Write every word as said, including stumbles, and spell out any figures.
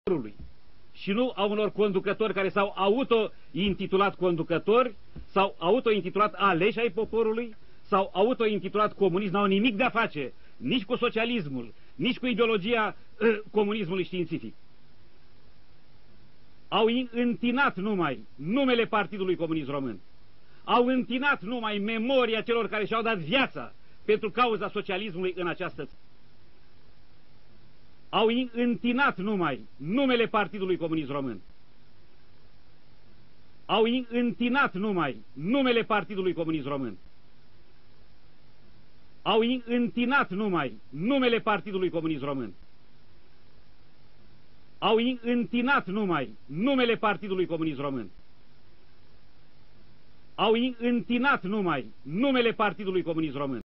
poporului și nu a unor conducători care s-au auto-intitulat conducători, s-au auto-intitulat aleși ai poporului, s-au auto-intitulat comuniști, n-au nimic de a face nici cu socialismul, nici cu ideologia uh, comunismului științific. Au întinat numai numele Partidului Comunist Român, au întinat numai memoria celor care și-au dat viața pentru cauza socialismului în această țară. Au întinat numai numele Partidului Comunist Român, au întinat numai numele Partidului Comunist Român, au întinat numai numele Partidului Comunist Român, au întinat numai numele Partidului Comunist Român, au întinat numai numele Partidului Comunist Român.